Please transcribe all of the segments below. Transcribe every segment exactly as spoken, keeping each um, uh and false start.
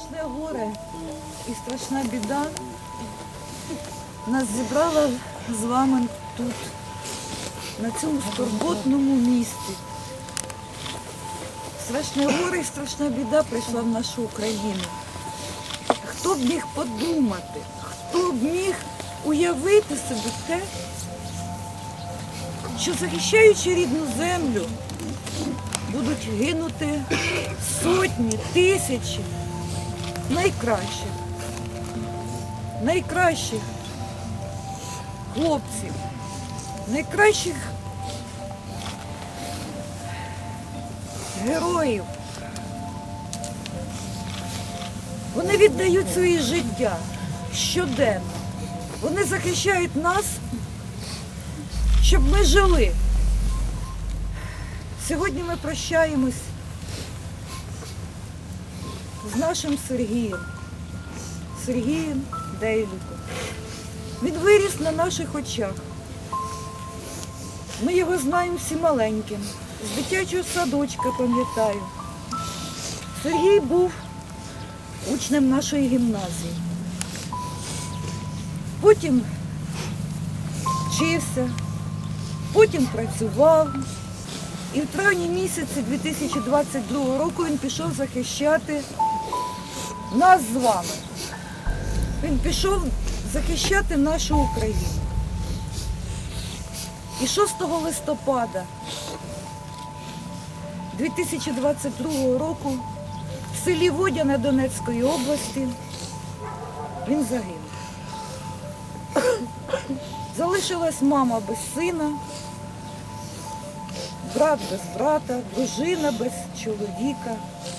Страшне горе і страшна біда нас зібрала з вами тут, на цьому скорботному місці. Страшне горе і страшна біда прийшла в нашу Україну. Хто б міг подумати, хто б міг уявити собі те, що, захищаючи рідну землю, будуть гинути сотні, тисячі найкращих, найкращих хлопців, найкращих героїв. Вони віддають своє життя щоденно. Вони захищають нас, щоб ми жили. Сьогодні ми прощаємось з нашим Сергієм, Сергієм Дейліком. Він виріс на наших очах. Ми його знаємо всі маленьким. З дитячого садочка пам'ятаю. Сергій був учнем нашої гімназії. Потім вчився, потім працював. І в травні місяці дві тисячі двадцять другого року він пішов захищати нас з вами. Він пішов захищати нашу Україну. І шостого листопада дві тисячі двадцять другого року в селі Водяне Донецької області він загинув. Залишилась мама без сина, брат без брата, дружина без чоловіка.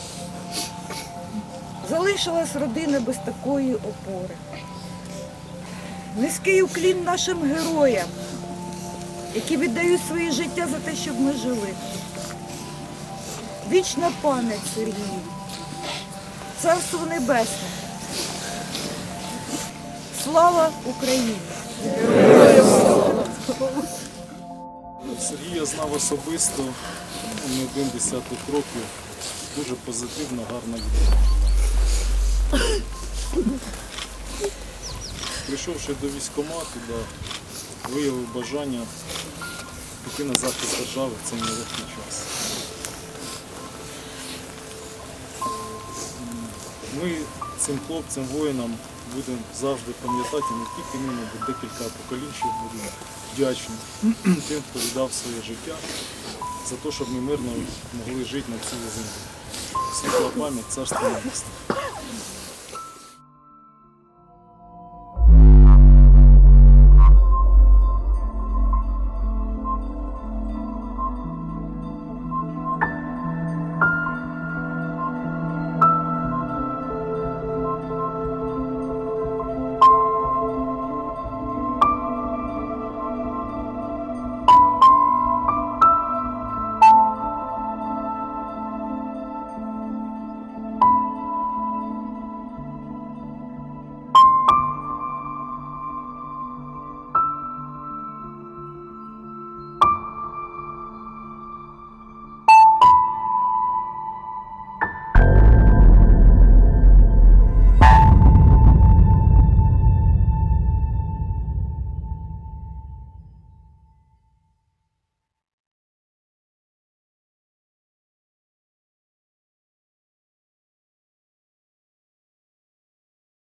Залишилась родина без такої опори. Низький уклін нашим героям, які віддають своє життя за те, щоб ми жили. Вічна пам'ять Сергію, Царство Небесне. Слава Україні! Сергія знав особисто, не один десяток років, дуже позитивна, гарна людина. Прийшовши до військкомату, да, виявив бажання піти на захист держави в цей нелегкий час. Ми цим хлопцям, воїнам будемо завжди пам'ятати, не тільки ми, бо декілька поколінь ще будемо вдячні тим, хто віддав своє життя за те, щоб ми мирно могли жити на цій землі. Світла пам'ять, Царство Небесне.